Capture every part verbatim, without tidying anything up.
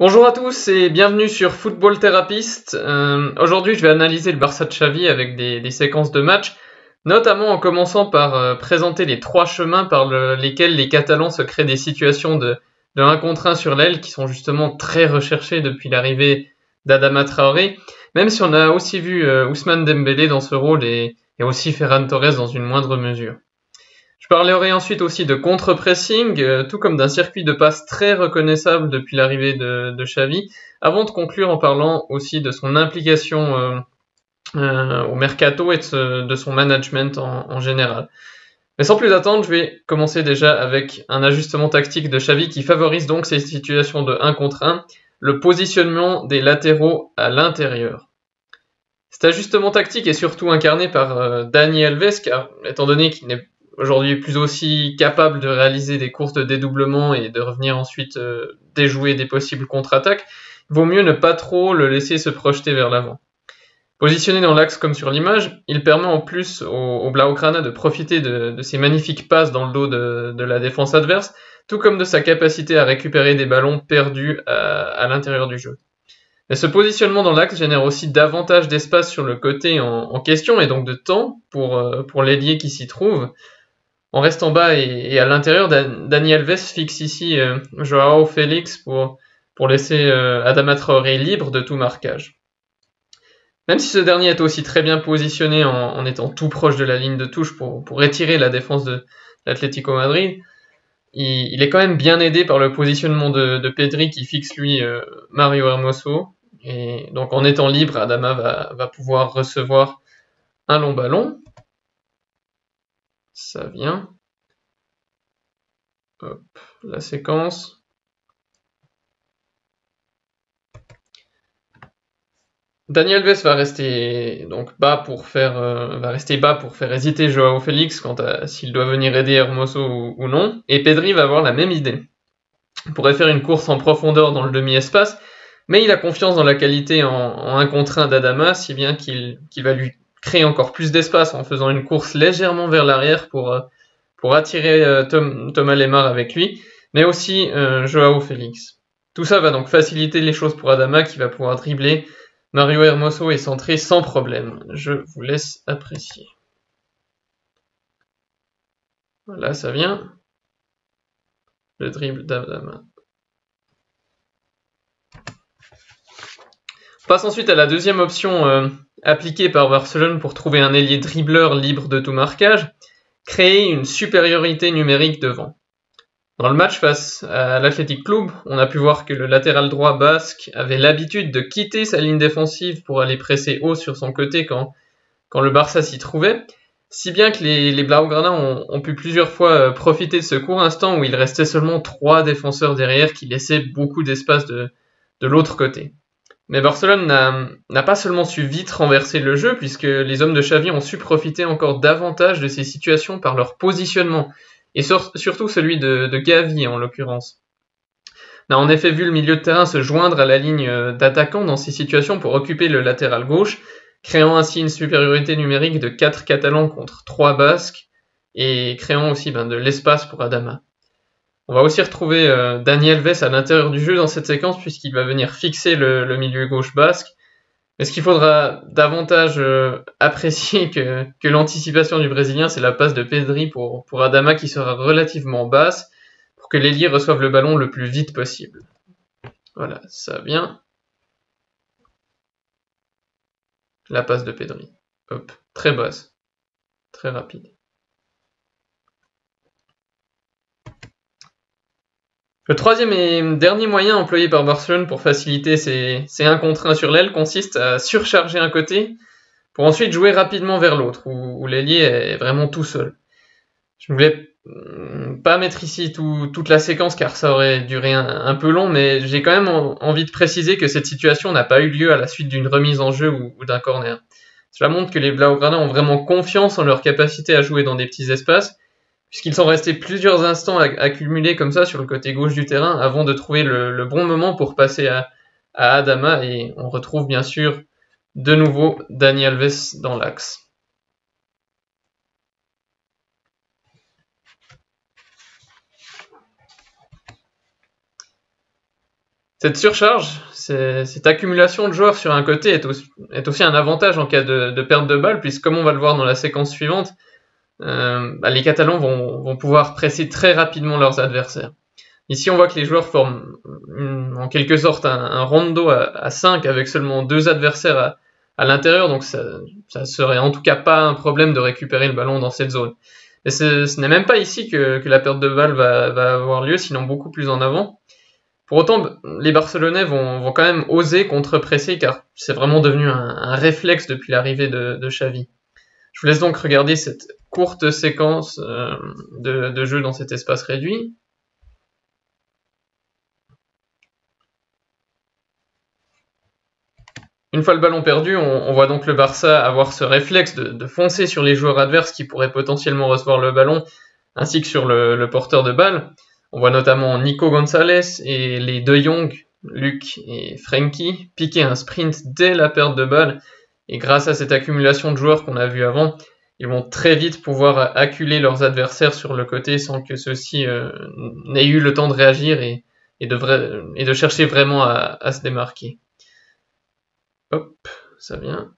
Bonjour à tous et bienvenue sur Football Therapist. Euh, Aujourd'hui, je vais analyser le Barça de Xavi avec des, des séquences de matchs, notamment en commençant par euh, présenter les trois chemins par le- lesquels les Catalans se créent des situations de, de un contre un sur l'aile qui sont justement très recherchées depuis l'arrivée d'Adama Traoré, même si on a aussi vu euh, Ousmane Dembélé dans ce rôle et, et aussi Ferran Torres dans une moindre mesure. Je parlerai ensuite aussi de contre-pressing, euh, tout comme d'un circuit de passe très reconnaissable depuis l'arrivée de, de Xavi, avant de conclure en parlant aussi de son implication euh, euh, au mercato et de, ce- de son management en, en général. Mais sans plus attendre, je vais commencer déjà avec un ajustement tactique de Xavi qui favorise donc ces situations de un contre un, le positionnement des latéraux à l'intérieur. Cet ajustement tactique est surtout incarné par euh, Dani Alves, car étant donné qu'il n'est aujourd'hui plus aussi capable de réaliser des courses de dédoublement et de revenir ensuite euh, déjouer des possibles contre-attaques, il vaut mieux ne pas trop le laisser se projeter vers l'avant. Positionné dans l'axe comme sur l'image, il permet en plus au, au Blaugrana de profiter de, de ses magnifiques passes dans le dos de, de la défense adverse, tout comme de sa capacité à récupérer des ballons perdus à, à l'intérieur du jeu. Mais ce positionnement dans l'axe génère aussi davantage d'espace sur le côté en, en question et donc de temps pour, euh, pour l'ailier qui s'y trouve. En restant bas et, et à l'intérieur, Dan- Dani Alves fixe ici euh, Joao Félix pour, pour laisser euh, Adama Traoré libre de tout marquage. Même si ce dernier est aussi très bien positionné en, en étant tout proche de la ligne de touche pour, pour étirer la défense de l'Atlético Madrid, il, il est quand même bien aidé par le positionnement de, de Pedri qui fixe lui euh, Mario Hermoso. Et donc en étant libre, Adama va, va pouvoir recevoir un long ballon. Ça vient. Hop, la séquence. Dani Alves va rester donc bas pour faire euh, va rester bas pour faire hésiter Joao Félix quant à s'il doit venir aider Hermoso ou, ou non. Et Pedri va avoir la même idée. Il pourrait faire une course en profondeur dans le demi-espace, mais il a confiance dans la qualité en, en un contre un d'Adama, si bien qu'il qu'il va lui créer encore plus d'espace en faisant une course légèrement vers l'arrière pour, euh, pour attirer euh, Tom, Thomas Lemar avec lui, mais aussi euh, Joao Félix. Tout ça va donc faciliter les choses pour Adama qui va pouvoir dribbler Mario Hermoso et centrer sans problème. Je vous laisse apprécier. Voilà, ça vient. Le dribble d'Adama. On passe ensuite à la deuxième option euh, appliquée par Barcelone pour trouver un ailier dribbleur libre de tout marquage, créer une supériorité numérique devant. Dans le match face à l'Athletic Club, on a pu voir que le latéral droit basque avait l'habitude de quitter sa ligne défensive pour aller presser haut sur son côté quand, quand le Barça s'y trouvait, si bien que les, les Blaugrana ont, ont pu plusieurs fois profiter de ce court instant où il restait seulement trois défenseurs derrière qui laissaient beaucoup d'espace de, de l'autre côté. Mais Barcelone n'a, n'a pas seulement su vite renverser le jeu, puisque les hommes de Xavi ont su profiter encore davantage de ces situations par leur positionnement, et sur, surtout celui de, de Gavi en l'occurrence. On a en effet vu le milieu de terrain se joindre à la ligne d'attaquants dans ces situations pour occuper le latéral gauche, créant ainsi une supériorité numérique de quatre Catalans contre trois Basques, et créant aussi ben, de l'espace pour Adama. On va aussi retrouver euh, Dani Alves à l'intérieur du jeu dans cette séquence puisqu'il va venir fixer le, le milieu gauche basque. Mais ce qu'il faudra davantage euh, apprécier que, que l'anticipation du Brésilien, c'est la passe de Pedri pour, pour Adama qui sera relativement basse pour que l'ailier reçoive le ballon le plus vite possible. Voilà, ça vient. La passe de Pedri. Hop, très basse, très rapide. Le troisième et dernier moyen employé par Barcelone pour faciliter ses, ses un contre un sur l'aile consiste à surcharger un côté pour ensuite jouer rapidement vers l'autre, où, où l'ailier est vraiment tout seul. Je ne voulais pas mettre ici tout, toute la séquence car ça aurait duré un, un peu long, mais j'ai quand même en, envie de préciser que cette situation n'a pas eu lieu à la suite d'une remise en jeu ou, ou d'un corner. Cela montre que les Blaugrana ont vraiment confiance en leur capacité à jouer dans des petits espaces, puisqu'ils sont restés plusieurs instants accumulés comme ça sur le côté gauche du terrain avant de trouver le, le bon moment pour passer à, à Adama, et on retrouve bien sûr de nouveau Dani Alves dans l'axe. Cette surcharge, cette accumulation de joueurs sur un côté est aussi, est aussi un avantage en cas de, de perte de balle, puisque comme on va le voir dans la séquence suivante, euh, bah, les Catalans vont, vont pouvoir presser très rapidement leurs adversaires. Ici, on voit que les joueurs forment une, en quelque sorte un, un rondo à, à cinq avec seulement deux adversaires à, à l'intérieur, donc ça, ça serait en tout cas pas un problème de récupérer le ballon dans cette zone. Et ce n'est même pas ici que, que la perte de balle va, va avoir lieu, sinon beaucoup plus en avant. Pour autant, les Barcelonais vont, vont quand même oser contre-presser, car c'est vraiment devenu un, un réflexe depuis l'arrivée de, de Xavi. Je vous laisse donc regarder cette courte séquence euh, de, de jeu dans cet espace réduit. Une fois le ballon perdu, on, on voit donc le Barça avoir ce réflexe de, de foncer sur les joueurs adverses qui pourraient potentiellement recevoir le ballon, ainsi que sur le, le porteur de balle. On voit notamment Nico González et les De Jong, Luc et Frenkie, piquer un sprint dès la perte de balle. Et grâce à cette accumulation de joueurs qu'on a vu avant, ils vont très vite pouvoir acculer leurs adversaires sur le côté sans que ceux-ci euh, n'aient eu le temps de réagir et, et, de, vrai, et de chercher vraiment à, à se démarquer. Hop, ça vient.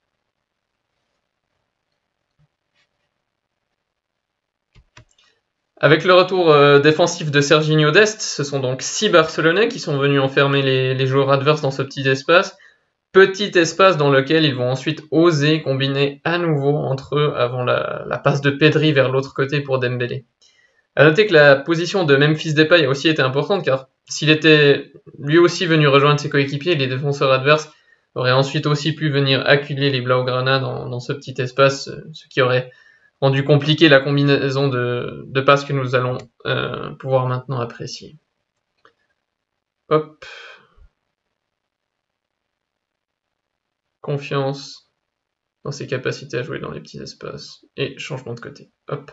Avec le retour euh, défensif de Sergiño Dest, ce sont donc six Barcelonais qui sont venus enfermer les, les joueurs adverses dans ce petit espace. Petit espace dans lequel ils vont ensuite oser combiner à nouveau entre eux avant la, la passe de Pedri vers l'autre côté pour Dembélé. À noter que la position de Memphis Depay a aussi été importante, car s'il était lui aussi venu rejoindre ses coéquipiers, les défenseurs adverses auraient ensuite aussi pu venir acculer les Blaugrana dans, dans ce petit espace, ce qui aurait rendu compliqué la combinaison de, de passes que nous allons euh, pouvoir maintenant apprécier. Hop. Confiance dans ses capacités à jouer dans les petits espaces. Et changement de côté. Hop.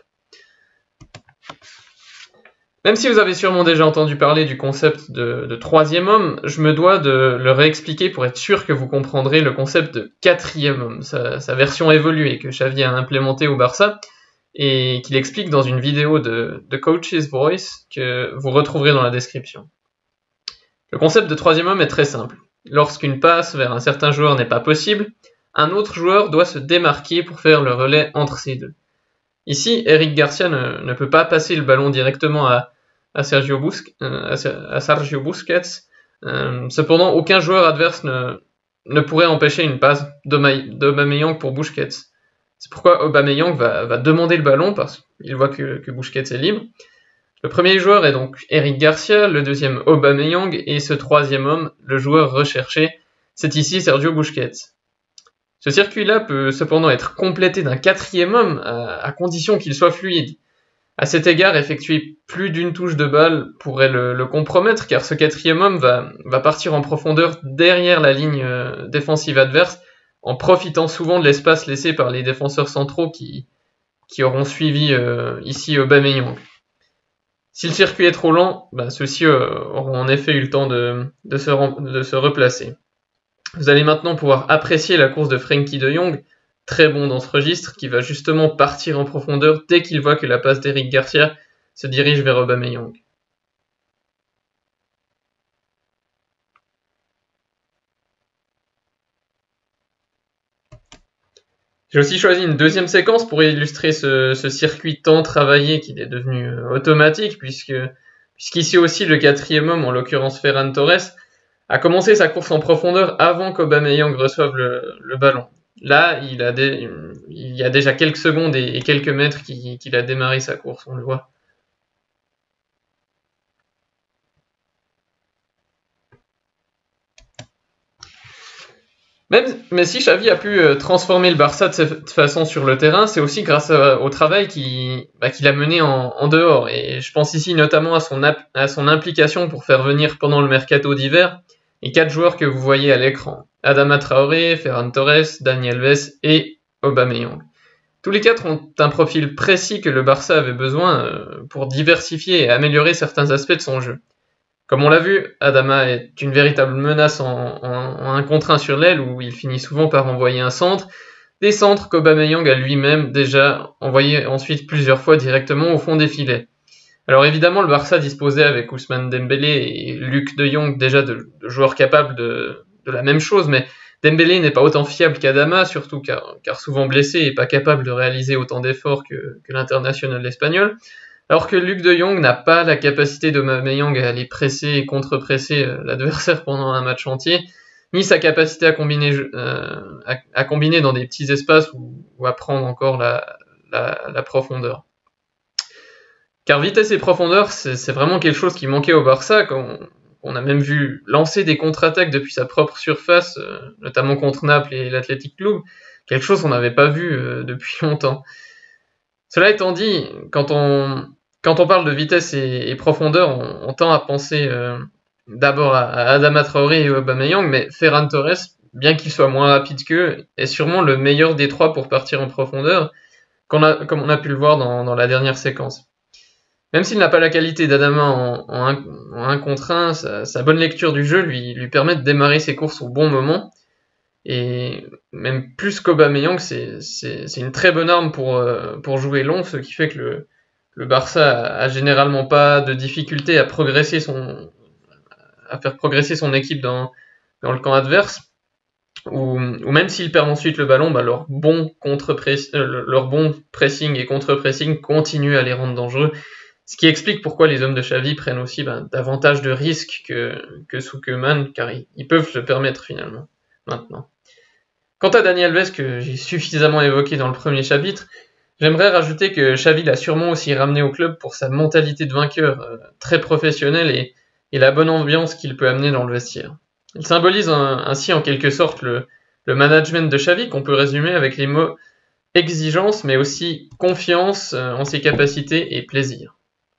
Même si vous avez sûrement déjà entendu parler du concept de, de troisième homme, je me dois de le réexpliquer pour être sûr que vous comprendrez le concept de quatrième homme, sa, sa version évoluée que Xavi a implémentée au Barça et qu'il explique dans une vidéo de, de Coach's Voice que vous retrouverez dans la description. Le concept de troisième homme est très simple. Lorsqu'une passe vers un certain joueur n'est pas possible, un autre joueur doit se démarquer pour faire le relais entre ces deux. Ici, Eric Garcia ne, ne peut pas passer le ballon directement à, à, Sergio, Busque, euh, à, à Sergio Busquets. Euh, cependant, aucun joueur adverse ne, ne pourrait empêcher une passe d'Aubameyang pour Busquets. C'est pourquoi Aubameyang va, va demander le ballon parce qu'il voit que, que Busquets est libre. Le premier joueur est donc Eric Garcia, le deuxième Aubameyang et ce troisième homme, le joueur recherché, c'est ici Sergio Busquets. Ce circuit-là peut cependant être complété d'un quatrième homme à, à condition qu'il soit fluide. À cet égard, effectuer plus d'une touche de balle pourrait le, le compromettre car ce quatrième homme va, va partir en profondeur derrière la ligne euh, défensive adverse en profitant souvent de l'espace laissé par les défenseurs centraux qui, qui auront suivi euh, ici Aubameyang. Si le circuit est trop lent, bah, ceux-ci euh, auront en effet eu le temps de, de, se, de se replacer. Vous allez maintenant pouvoir apprécier la course de Frenkie de Jong, très bon dans ce registre, qui va justement partir en profondeur dès qu'il voit que la passe d'Eric Garcia se dirige vers Aubameyang. J'ai aussi choisi une deuxième séquence pour illustrer ce, ce circuit tant travaillé qu'il est devenu automatique, puisque puisqu'ici aussi le quatrième homme, en l'occurrence Ferran Torres, a commencé sa course en profondeur avant qu'Aubameyang reçoive le, le ballon. Là, il, a des, il y a déjà quelques secondes et, et quelques mètres qu'il, qu'il a démarré sa course, on le voit. Même, mais si Xavi a pu transformer le Barça de cette façon sur le terrain, c'est aussi grâce à, au travail qu'il, bah, qu'il a mené en, en dehors. Et je pense ici notamment à son, à son implication pour faire venir pendant le mercato d'hiver les quatre joueurs que vous voyez à l'écran. Adama Traoré, Ferran Torres, Dani Alves et Aubameyang. Tous les quatre ont un profil précis que le Barça avait besoin pour diversifier et améliorer certains aspects de son jeu. Comme on l'a vu, Adama est une véritable menace en, en, en un contre un sur l'aile où il finit souvent par envoyer un centre, des centres qu'Aubameyang a lui-même déjà envoyé ensuite plusieurs fois directement au fond des filets. Alors évidemment, le Barça disposait avec Ousmane Dembélé et Luc de Jong déjà de, de joueurs capables de, de la même chose, mais Dembélé n'est pas autant fiable qu'Adama, surtout car, car souvent blessé et pas capable de réaliser autant d'efforts que, que l'international espagnol, alors que Luc de Jong n'a pas la capacité d'Aubameyang à aller presser et contre-presser l'adversaire pendant un match entier, ni sa capacité à combiner, euh, à, à combiner dans des petits espaces ou, ou à prendre encore la, la, la profondeur. Car vitesse et profondeur, c'est vraiment quelque chose qui manquait au Barça, quand on a même vu lancer des contre-attaques depuis sa propre surface, euh, notamment contre Naples et l'Athletic Club, quelque chose qu'on n'avait pas vu euh, depuis longtemps. Cela étant dit, quand on, quand on parle de vitesse et, et profondeur, on, on tend à penser euh, d'abord à, à Adama Traoré et Aubameyang, mais Ferran Torres, bien qu'il soit moins rapide qu'eux, est sûrement le meilleur des trois pour partir en profondeur, qu'on a, comme on a pu le voir dans, dans la dernière séquence. Même s'il n'a pas la qualité d'Adama en, en, un, en un contre un, sa, sa bonne lecture du jeu lui, lui permet de démarrer ses courses au bon moment. Et même plus qu'Aubameyang, c'est, c'est, c'est une très bonne arme pour, euh, pour jouer long, ce qui fait que le, le Barça a, a généralement pas de difficulté à progresser son, à faire progresser son équipe dans, dans le camp adverse. Ou, ou même s'ils perdent ensuite le ballon, bah leur, bon contre euh, leur bon pressing et contre-pressing continue à les rendre dangereux. Ce qui explique pourquoi les hommes de Xavi prennent aussi ben, davantage de risques que, que sous Koeman, car ils, ils peuvent se le permettre finalement, maintenant. Quant à Dani Alves, que j'ai suffisamment évoqué dans le premier chapitre, j'aimerais rajouter que Xavi l'a sûrement aussi ramené au club pour sa mentalité de vainqueur, euh, très professionnelle, et, et la bonne ambiance qu'il peut amener dans le vestiaire. Il symbolise un, ainsi en quelque sorte le, le management de Xavi, qu'on peut résumer avec les mots exigence, mais aussi confiance euh, en ses capacités et plaisir.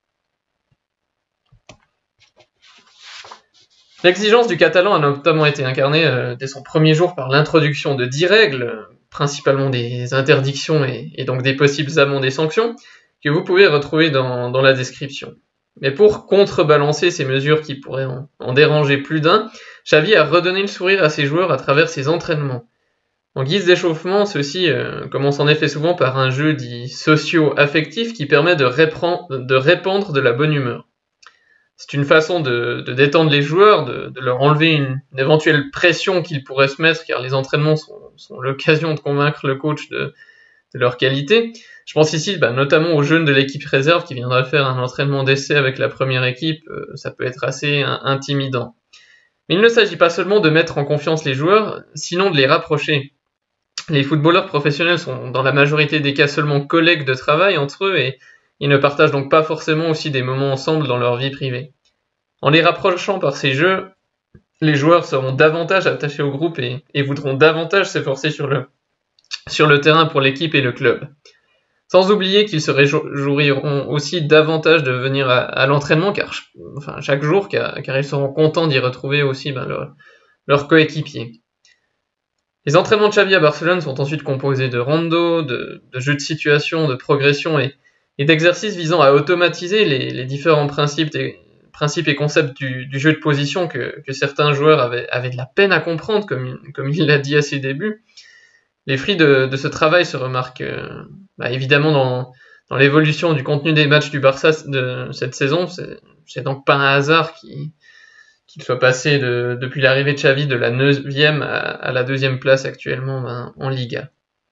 L'exigence du Catalan a notamment été incarnée euh, dès son premier jour par l'introduction de dix règles, euh, principalement des interdictions et, et donc des possibles amendes et sanctions, que vous pouvez retrouver dans, dans la description. Mais pour contrebalancer ces mesures qui pourraient en, en déranger plus d'un, Xavi a redonné le sourire à ses joueurs à travers ses entraînements. En guise d'échauffement, ceux-ci euh, commencent en effet souvent par un jeu dit socio-affectif qui permet de, répand- de répandre de la bonne humeur. C'est une façon de, de détendre les joueurs, de, de leur enlever une, une éventuelle pression qu'ils pourraient se mettre, car les entraînements sont, sont l'occasion de convaincre le coach de, de leur qualité. Je pense ici bah, notamment aux jeunes de l'équipe réserve qui viendraient faire un entraînement d'essai avec la première équipe, euh, ça peut être assez hein, intimidant. Mais il ne s'agit pas seulement de mettre en confiance les joueurs, sinon de les rapprocher. Les footballeurs professionnels sont dans la majorité des cas seulement collègues de travail entre eux et ils ne partagent donc pas forcément aussi des moments ensemble dans leur vie privée. En les rapprochant par ces jeux, les joueurs seront davantage attachés au groupe et, et voudront davantage s'efforcer sur le, sur le terrain pour l'équipe et le club. Sans oublier qu'ils se réjouiront aussi davantage de venir à, à l'entraînement car, enfin, chaque jour, car, car ils seront contents d'y retrouver aussi ben, leurs leur coéquipiers. Les entraînements de Xavi à Barcelone sont ensuite composés de rando, de, de jeux de situation, de progression et, et d'exercices visant à automatiser les, les différents principes, des, principes et concepts du, du jeu de position que, que certains joueurs avaient, avaient de la peine à comprendre, comme, comme il l'a dit à ses débuts. Les fruits de, de ce travail se remarquent euh, bah, évidemment dans, dans l'évolution du contenu des matchs du Barça de cette saison. C'est, c'est donc pas un hasard qui, qu'il soit passé de, depuis l'arrivée de Xavi de la neuvième à, à la deuxième place actuellement ben, en Liga.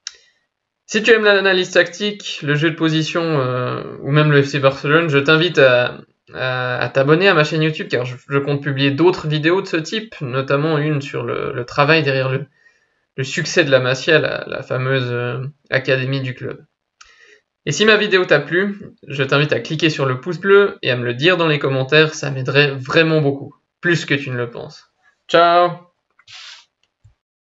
Si tu aimes l'analyse tactique, le jeu de position euh, ou même le F C Barcelone, je t'invite à, à, à t'abonner à ma chaîne YouTube car je, je compte publier d'autres vidéos de ce type, notamment une sur le, le travail derrière le, le succès de la Masia, la, la fameuse euh, académie du club. Et si ma vidéo t'a plu, je t'invite à cliquer sur le pouce bleu et à me le dire dans les commentaires, ça m'aiderait vraiment beaucoup. Plus que tu ne le penses. Ciao!